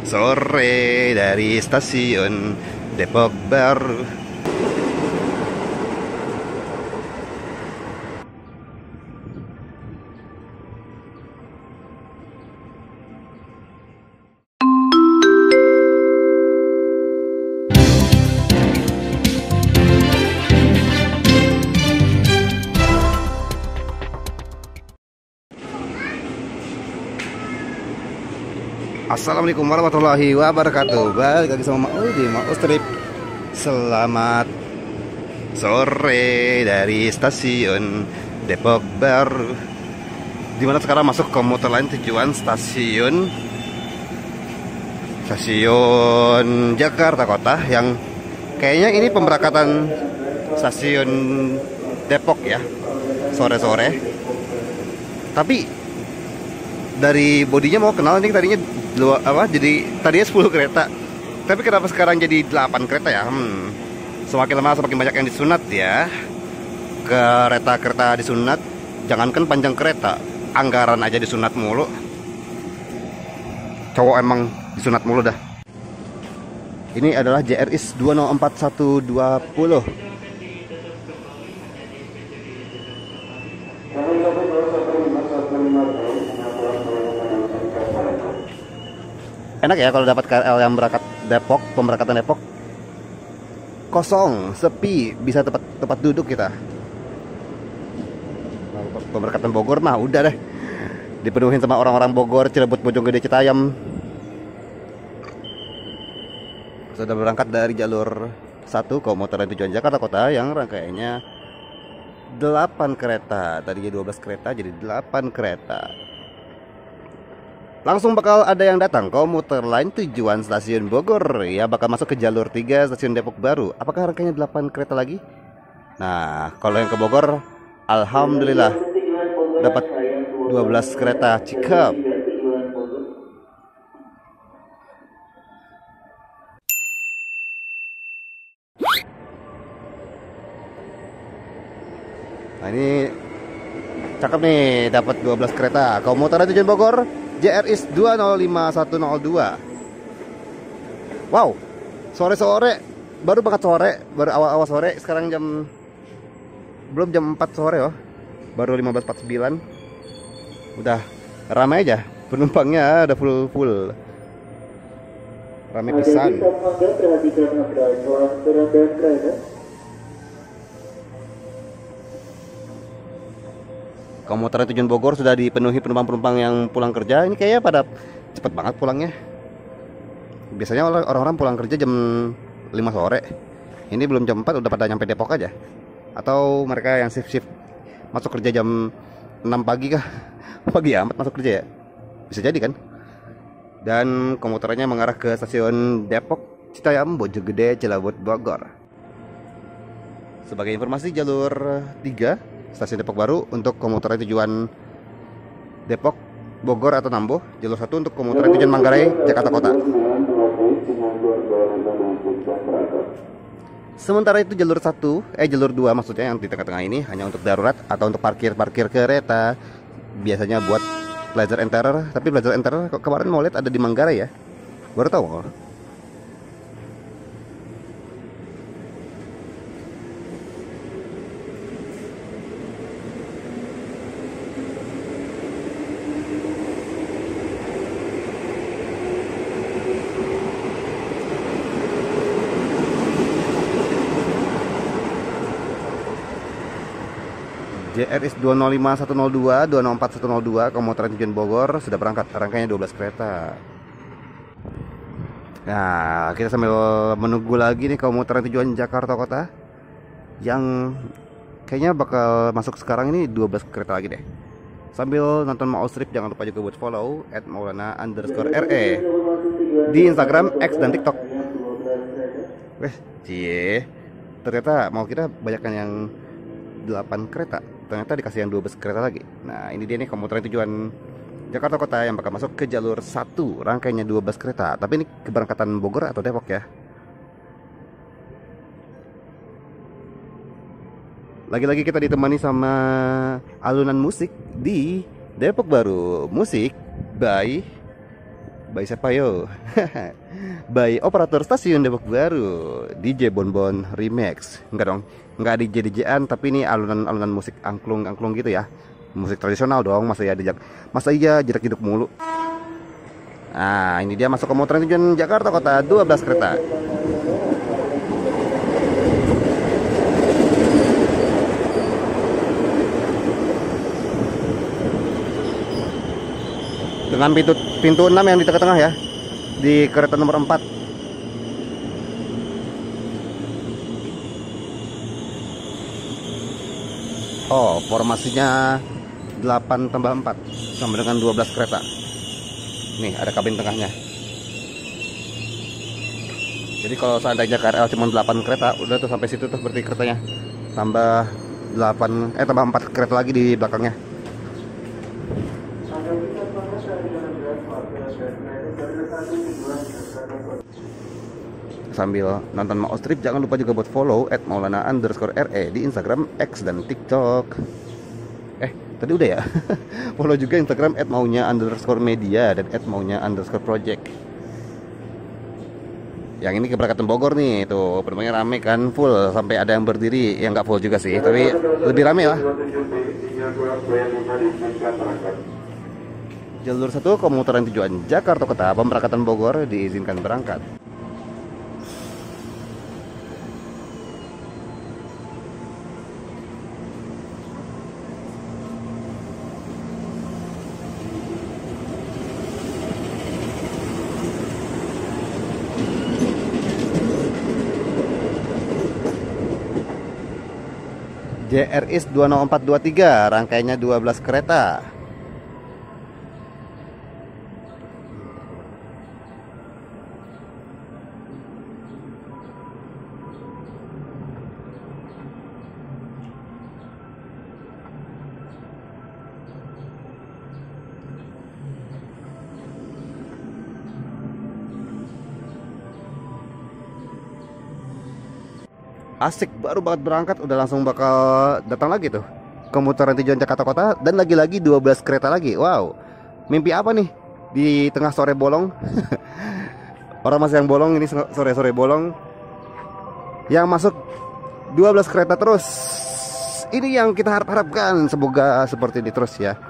Sore dari stasiun Depok Baru. Assalamualaikum warahmatullahi wabarakatuh. Balik lagi sama Maul di Maul Trip. Selamat sore dari stasiun Depok Baru, dimana sekarang masuk komuter lain tujuan stasiun Jakarta Kota. Yang kayaknya ini pemberangkatan stasiun Depok ya, sore-sore. Tapi dari bodinya mau kenal nih, jadi tadinya 10 kereta, tapi kenapa sekarang jadi 8 kereta ya? Semakin lama semakin banyak yang disunat ya. Kereta-kereta disunat, jangankan panjang kereta, anggaran aja disunat mulu. Cowok emang disunat mulu dah. Ini adalah JRIS 204120. Enak ya kalau dapat KRL yang berangkat Depok, pemberangkatan Depok. Kosong, sepi, bisa tempat duduk kita. Nah, pemberangkatan Bogor mah udah deh, dipenuhin sama orang-orang Bogor, Cirebon, Bojonggede, Citayam. Sudah berangkat dari jalur 1 komuter tujuan Jakarta Kota yang rangkaiannya 8 kereta. Tadinya 12 kereta jadi 8 kereta. Langsung bakal ada yang datang komuter lain tujuan stasiun Bogor ya, bakal masuk ke jalur 3 stasiun Depok Baru. Apakah rangkaiannya 8 kereta lagi? Nah, kalau yang ke Bogor, alhamdulillah dapat 12 kereta. Cakep. Nah, ini cakep nih, dapat 12 kereta. Komuter tujuan Bogor JRIS 205102. Wow, sore-sore, baru banget sore, baru awal-awal sore. Sekarang belum jam 4 sore oh, baru 15.49. Udah ramai aja, penumpangnya ada full. Ramai pisan. Komuter tujuan Bogor sudah dipenuhi penumpang-penumpang yang pulang kerja. Ini kayaknya pada cepet banget pulangnya. Biasanya orang-orang pulang kerja jam 5 sore. Ini belum jam 4 udah pada nyampe Depok aja. Atau mereka yang shift masuk kerja jam 6 pagi kah? Pagi amat masuk kerja ya? Bisa jadi kan? Dan komuternya mengarah ke stasiun Depok, Citayam, Bojonggede, Cilebut, Bogor. Sebagai informasi, jalur 3 stasiun Depok Baru untuk komuter tujuan Depok, Bogor atau Nambo. Jalur 1 untuk komuter tujuan Manggarai, Jakarta Kota. Sementara itu jalur 2 maksudnya, yang di tengah-tengah ini hanya untuk darurat atau untuk parkir kereta. Biasanya buat pleasure and terror. Tapi pleasure and terror kemarin mau lihat ada di Manggarai ya, baru tahu. JRIS 205102, 204102 komuter tujuan Bogor sudah berangkat. Rangkaiannya 12 kereta. Nah, kita sambil menunggu lagi nih komuter tujuan Jakarta Kota, yang kayaknya bakal masuk sekarang ini 12 kereta lagi deh. Sambil nonton Maul Strip, jangan lupa juga buat follow @maulana_re di Instagram, X, dan TikTok. Ternyata mau kita banyakkan yang 8 kereta, ternyata dikasih yang 12 kereta lagi. Nah, ini dia nih komuter tujuan Jakarta Kota yang bakal masuk ke jalur 1, rangkaiannya 12 kereta. Tapi ini keberangkatan Bogor atau Depok ya. Lagi-lagi kita ditemani sama alunan musik di Depok Baru. Musik by By siapa yo? By operator stasiun Depok Baru, DJ Bonbon Remix. Enggak dong, enggak DJ-DJ-an, tapi ini alunan musik angklung gitu ya. Musik tradisional dong, masa iya jedak-jeduk mulu. Nah, ini dia masuk komuter tujuan Jakarta Kota 12 kereta. Dengan pintu 6 yang di tengah-tengah ya, di kereta nomor 4. Oh, formasinya 8 tambah 4 sama dengan 12 kereta. Nih, ada kabin tengahnya. Jadi kalau seandainya KRL cuma 8 kereta, udah tuh sampai situ tuh berarti keretanya. Tambah 4 kereta lagi di belakangnya. Sambil nonton Mau Strip, jangan lupa juga buat follow @maulana_re di Instagram, X, dan TikTok. Tadi udah ya. Follow juga Instagram @maunya_media dan @maunya_project. Yang ini keberangkatan Bogor nih, tuh penumpangnya rame kan, full sampai ada yang berdiri, yang nggak full juga sih, tapi lebih rame lah. Jalur 1 komutaran tujuan Jakarta Kota, pemberangkatan Bogor diizinkan berangkat. JRIS 20423, rangkaiannya 12 kereta. Asik, baru banget berangkat udah langsung bakal datang lagi tuh komutaran tujuan Jakarta Kota, dan lagi-lagi 12 kereta lagi. Wow, mimpi apa nih di tengah sore bolong? Orang masih yang bolong, ini sore-sore bolong yang masuk 12 kereta terus. Ini yang kita harapkan, semoga seperti ini terus ya.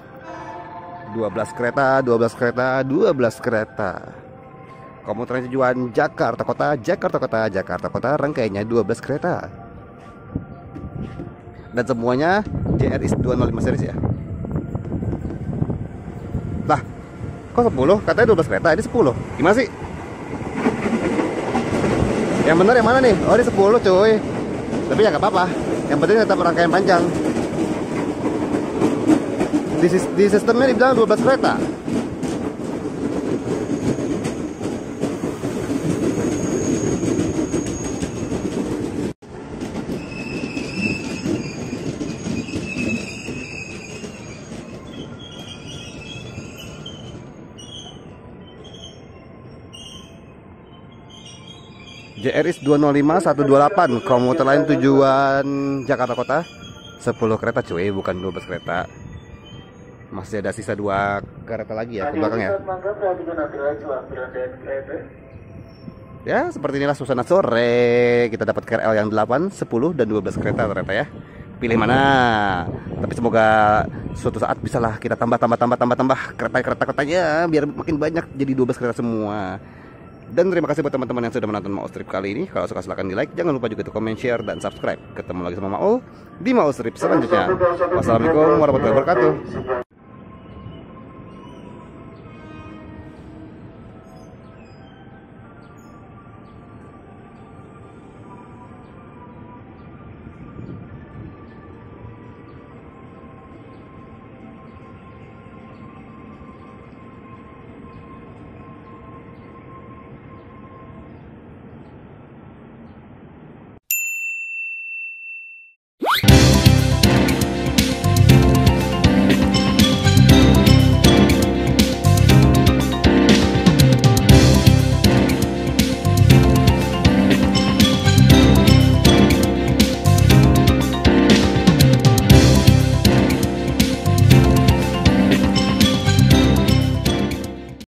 12 kereta, 12 kereta, 12 kereta. Komuter tujuan Jakarta Kota, Jakarta Kota, Jakarta Kota, rangkaiannya 12 kereta. Dan semuanya JRIS 205 series ya. Lah, kok 10? Katanya 12 kereta, ini 10. Gimana sih? Yang benar yang mana nih? Oh, ini 10 cuy. Tapi ya nggak apa-apa, yang penting tetap rangkaian panjang. Di sistemnya dibilang 12 kereta. JRIS 205 128, komuter lain tujuan Jakarta Kota, 10 kereta cuy, bukan 12 kereta. Masih ada sisa 2 kereta lagi ya ke belakang ya. Ya, seperti inilah suasana sore. Kita dapat KRL yang 8, 10, dan 12 kereta ternyata ya. Pilih mana? Tapi semoga suatu saat bisalah kita tambah kereta-keretanya biar makin banyak jadi 12 kereta semua. Dan terima kasih buat teman-teman yang sudah menonton Mau Strip kali ini. Kalau suka silahkan di like. Jangan lupa juga untuk komen, share, dan subscribe. Ketemu lagi sama Maul di Mau Strip selanjutnya. Wassalamualaikum warahmatullahi wabarakatuh.